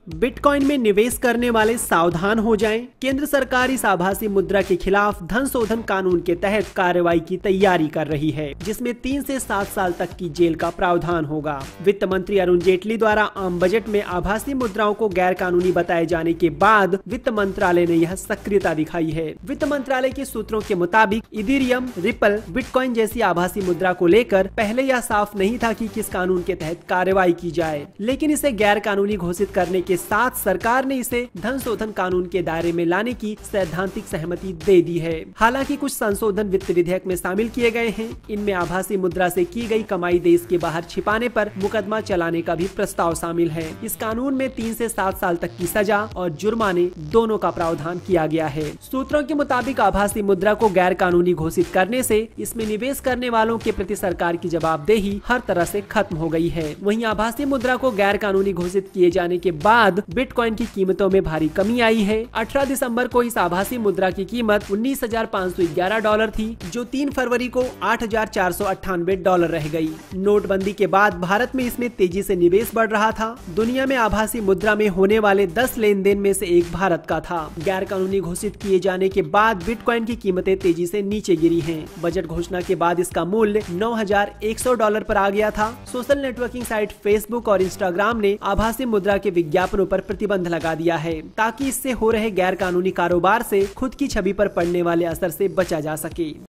Bitcoin में निवेश करने वाले सावधान हो जाएं। केंद्र सरकार इस आभासी मुद्रा के खिलाफ धन शोधन कानून के तहत कार्रवाई की तैयारी कर रही है, जिसमें 3 से 7 साल तक की जेल का प्रावधान होगा। वित्त मंत्री अरुण जेटली द्वारा आम बजट में आभासी मुद्राओं को गैर कानूनी बताए जाने के बाद वित्त मंत्रालय ने यह सक्रियता दिखाई है। वित्त मंत्रालय के सूत्रों के मुताबिक इथेरियम, रिपल, बिटकॉइन जैसी आभासी मुद्रा को लेकर पहले यह साफ नहीं था कि किस कानून के तहत कार्रवाई की जाए, लेकिन इसे गैर कानूनी घोषित करने के साथ सरकार ने इसे धन शोधन कानून के दायरे में लाने की सैद्धांतिक सहमति दे दी है। हालांकि कुछ संशोधन वित्त विधेयक में शामिल किए गए हैं। इनमें आभासी मुद्रा से की गई कमाई देश के बाहर छिपाने पर मुकदमा चलाने का भी प्रस्ताव शामिल है। इस कानून में 3 से 7 साल तक की सजा और जुर्माने दोनों का प्रावधान किया गया है। सूत्रों के मुताबिक आभासी मुद्रा को गैर कानूनी घोषित करने से इसमें निवेश करने वालों के प्रति सरकार की जवाबदेही हर तरह से खत्म हो गई है। वहीं आभासी मुद्रा को गैर कानूनी घोषित किए जाने के बाद बिटकॉइन की कीमतों में भारी कमी आई है। 18 दिसंबर को इस आभासी मुद्रा की कीमत $19,511 थी, जो 3 फरवरी को $8,498 रह गई। नोटबंदी के बाद भारत में इसमें तेजी से निवेश बढ़ रहा था। दुनिया में आभासी मुद्रा में होने वाले 10 लेन देन में से एक भारत का था। गैर कानूनी घोषित किए जाने के बाद बिटकॉइन की कीमतें तेजी से नीचे गिरी हैं। बजट घोषणा के बाद इसका मूल्य $9,100 पर आ गया था। सोशल नेटवर्किंग साइट फेसबुक और इंस्टाग्राम ने आभासी मुद्रा के विज्ञापनों पर प्रतिबंध लगा दिया है, ताकि इससे हो रहे गैर कानूनी कारोबार से खुद की छवि पर पड़ने वाले असर से बचा जा सके।